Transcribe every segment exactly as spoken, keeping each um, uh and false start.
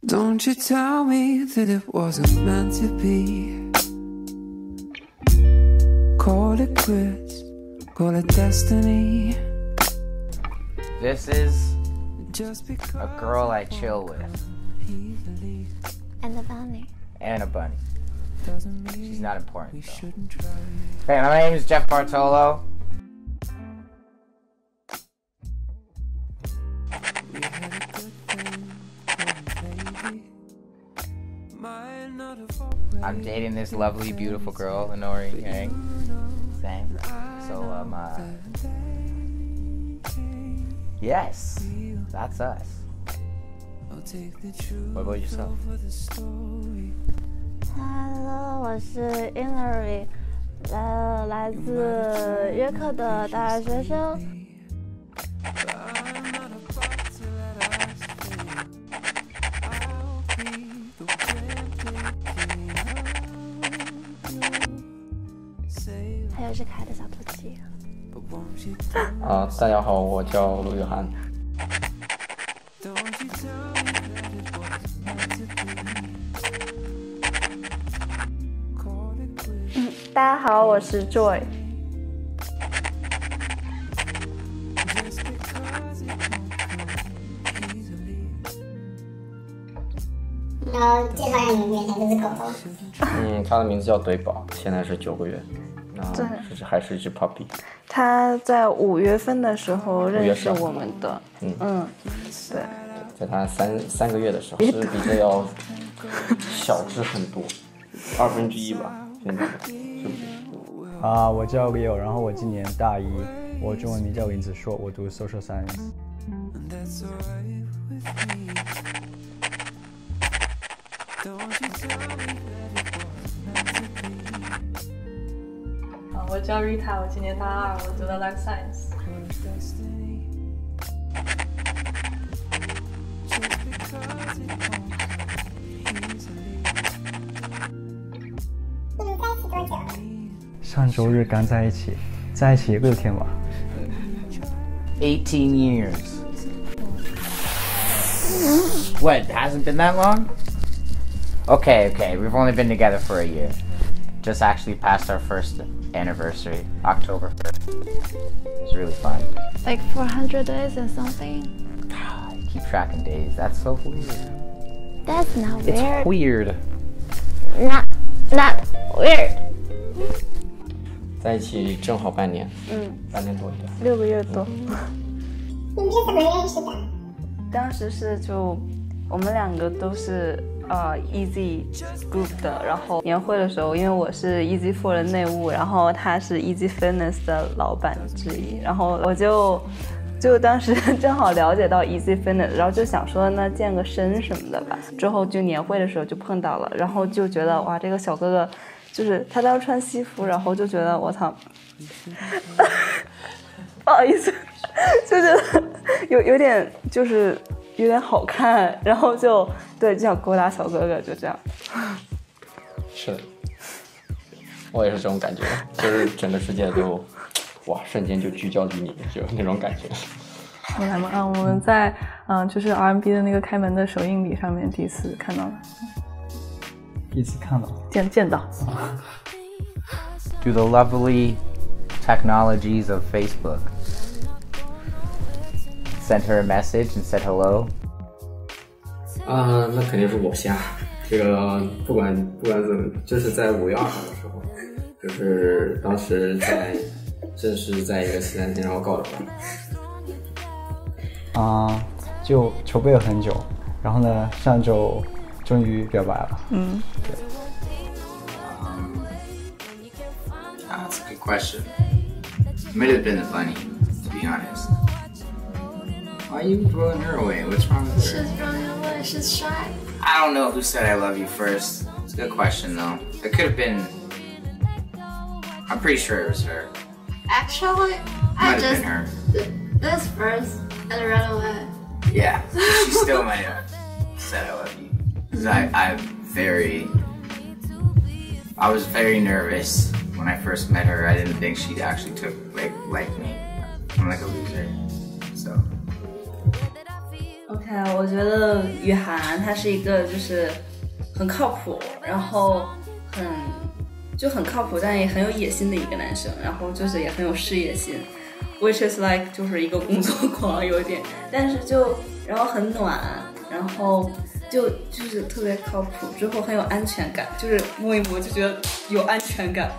Don't you tell me that it wasn't meant to be. Call it quits, call it destiny. This is a girl I chill with. And a bunny. And a bunny. She's not important though. Hey, my name is Jeff Bartolo. I'm dating this lovely, beautiful girl, Inori Yang. Same. So, um, uh... yes, that's us. What about yourself? Hello， 我是 Inori， 来来自约克的大二学生。还有是可爱的小土鸡。 啊，大家好，我叫陆约翰。 嗯，大家好，我是 Joy。 然后介绍一下你们面前这只狗狗。 嗯，它的名字叫怼宝，现在是九个月。 对， 是还是一只 puppy。 他在五月份的时候认识我们的。嗯嗯，对。 在他三三个月的时候，是比这要小只很多，二分之一吧，现在是不是？ 啊，我叫 Leo， 然后我今年大一，我中文名叫林子硕，我读 Social Science。 我叫 Rita， 我今年大二，我读的 Life Science。 上周日刚在一起，在一起六天吧。 Eighteen years. What? Hasn't been that long? Okay, okay. We've only been together for a year. Just actually passed our first anniversary, October first. It was really fun. Like four hundred days or something. I keep tracking days. That's so weird. That's not weird. It's weird. Not, not weird. 在一起正好半年，嗯，半年多一点， 六个月多。 你们是怎么认识的？ 当时是就我们两个都是呃 Easy Group 的，然后年会的时候，因为我是 Easy Four 的内务，然后他是 Easy Fitness 的老板之一，然后我就就当时正好了解到 Easy Fitness， 然后就想说那健个身什么的吧，之后就年会的时候就碰到了，然后就觉得哇这个小哥哥。就是他当时穿西服，然后就觉得我操，不好意思，就觉得有有点就是有点好看，然后就对就想勾搭小哥哥，就这样。 是的，我也是这种感觉，就是整个世界都哇瞬间就聚焦于你，就那种感觉。 我来嘛啊，我们在嗯就是 R and B 的那个开门的首映礼上面第一次看到了。 第一次看到见见到 Do the lovely technologies of Facebook sent her a message and said hello? 啊、呃，那肯定是我瞎。这个不管不管怎么，就是在五月二号的时候，就是当时在正式在一个西餐厅，然后告的白。 啊、呃，就筹备了很久，然后呢，上周。终于表白了。 嗯， 对。 Um, that's a good question. It might have been the bunny, to be honest. Why are you throwing her away? What's wrong with her? She's running away. She's shy. I don't know who said I love you first. It's a good question, though. It could have been. I'm pretty sure it was her. Actually, I might just been her. this first and run away. Yeah, she still might have said I love you. Because I, I'm very, I was very nervous when I first met her. I didn't think she'd actually took like like me. I'm like a loser, so. OK， 哎，我觉得雨涵他是一个就是很靠谱，然后很就很靠谱，但也很有野心的一个男生，然后就是也很有事业心 ，which is like 就是一个工作狂有点，但是就然后很暖，然后就就是特别靠谱，之后很有安全感，就是摸一摸就觉得有安全感。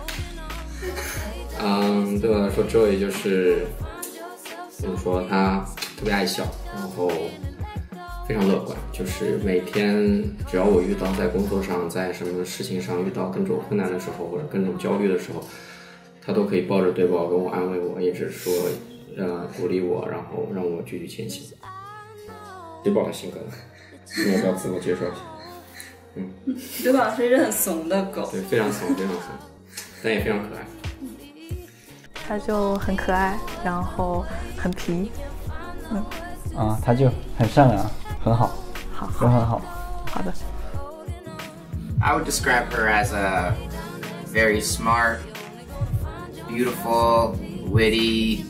嗯，对我来说 Joey 就是怎么说，他特别爱笑，然后非常乐观，就是每天只要我遇到在工作上在什么事情上遇到各种困难的时候或者各种焦虑的时候，他都可以抱着对抱跟我安慰我，也只是说呃鼓励我，然后让我继续前行。对抱的性格你要不要自我介绍一下？嗯， 对抱是一只很怂的狗， 对，非常怂非常怂，但也非常可爱。 他就很可爱，然后很皮，嗯， 啊，他就很善良，很好， 好， 人很好。 好的。 I would describe her as a very smart, beautiful, witty,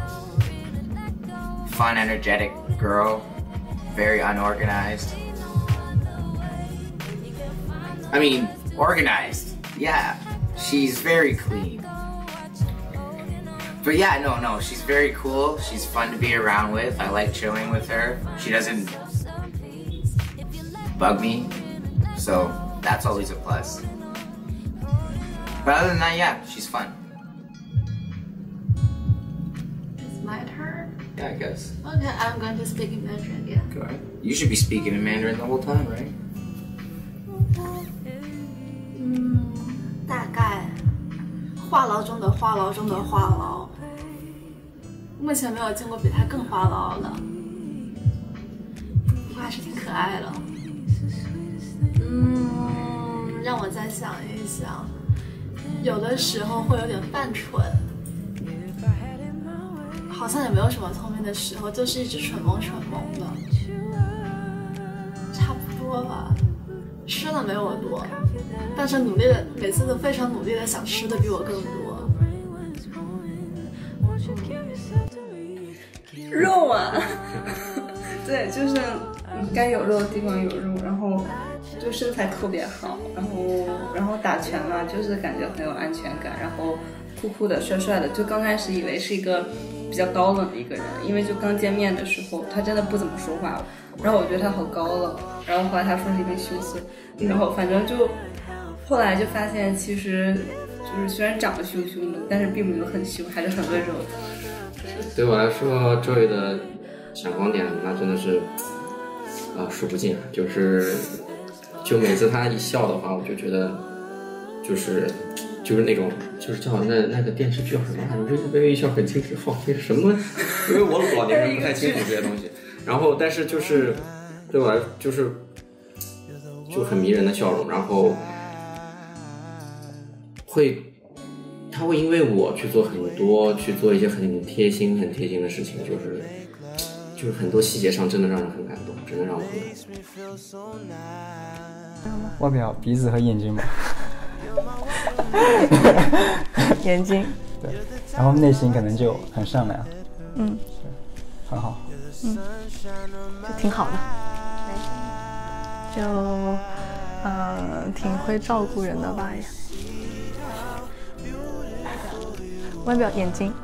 fun, energetic girl, very unorganized. I mean, organized, yeah, she's very clean. But yeah, no, no, she's very cool. She's fun to be around with. I like chilling with her. She doesn't bug me, so that's always a plus. But other than that, yeah, she's fun. It's my turn? Yeah, I guess. Okay, I'm going to speak in Mandarin again. Go ahead. You should be speaking in Mandarin the whole time, right? 嗯，大概话痨中的话痨中的话痨，目前没有见过比他更话痨的，不过还是挺可爱的。嗯，让我再想一想，有的时候会有点犯蠢，好像也没有什么聪明的时候，就是一直蠢萌蠢萌的，差不多吧。吃的没我多，但是努力的每次都非常努力的想吃的比我更多。 肉啊，对，就是该有肉的地方有肉，然后就身材特别好，然后然后打拳嘛，就是感觉很有安全感，然后酷酷的帅帅的，就刚开始以为是一个比较高冷的一个人，因为就刚见面的时候他真的不怎么说话，然后我觉得他好高冷，然后后来他说是一边羞涩，然后反正就后来就发现其实就是虽然长得凶凶的，但是并没有很凶，还是很温柔的。 对我来说 Joey 的闪光点那真的是啊数不尽，就是就每次他一笑的话，我就觉得就是就是那种就是叫那那个电视剧叫什么来着？微微一笑很倾城，好那是什么？因为我老年人不太清楚这些东西。然后但是就是对我来就是就很迷人的笑容，然后会他会因为我去做很多去做一些很贴心很贴心的事情，就是就是很多细节上真的让人很感动，真的让我很感动。 外表鼻子和眼睛吧。 眼睛。 对，然后内心可能就很善良。 嗯， 对，很好。 嗯，就挺好的，就呃挺会照顾人的吧也。外表眼睛。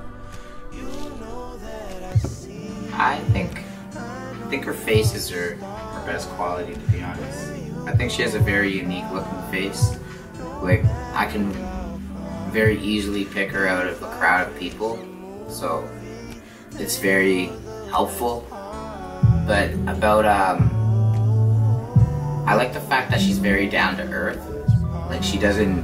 I think, I think her face is her, her best quality, to be honest. I think she has a very unique looking face. Like, I can very easily pick her out of a crowd of people, so it's very helpful. But about, um, I like the fact that she's very down to earth. Like, she doesn't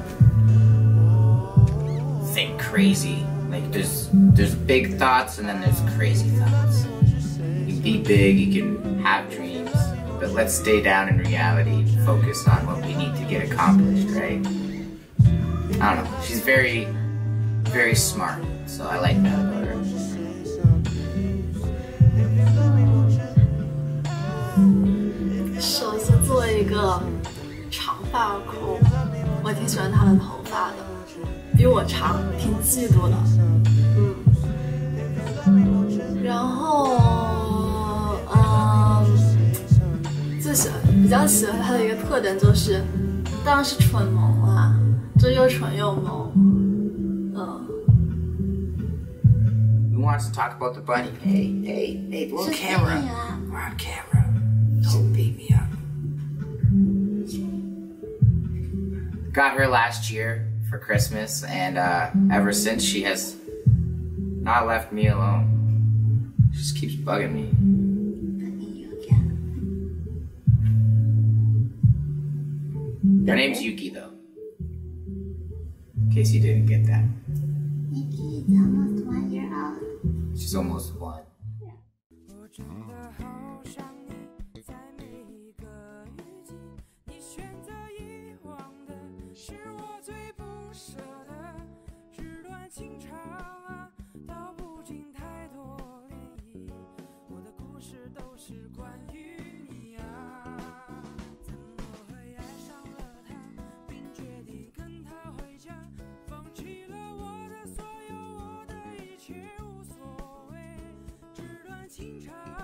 think crazy. Like, there's, there's big thoughts and then there's crazy thoughts. You can be big, you can have dreams, but let's stay down in reality and focus on what we need to get accomplished, right? I don't know, she's very, very smart, so I like that about her. 首先作为一个长发控，我挺喜欢她的头发的，比我长，挺嫉妒的。嗯，然后，嗯， 喜比较喜欢他的一个特点就是，当然是蠢萌啦，就又蠢又萌。嗯。 Who wants to talk about the bunny? Hey, hey, hey, blow camera. We're on camera. Don't beat me up. Got her last year for Christmas, and uh, ever since she has not left me alone. She just keeps bugging me. Bugging you again. Her name's Yuki, though. In case you didn't get that. Nikki is almost one year old. She's almost one. Ching chang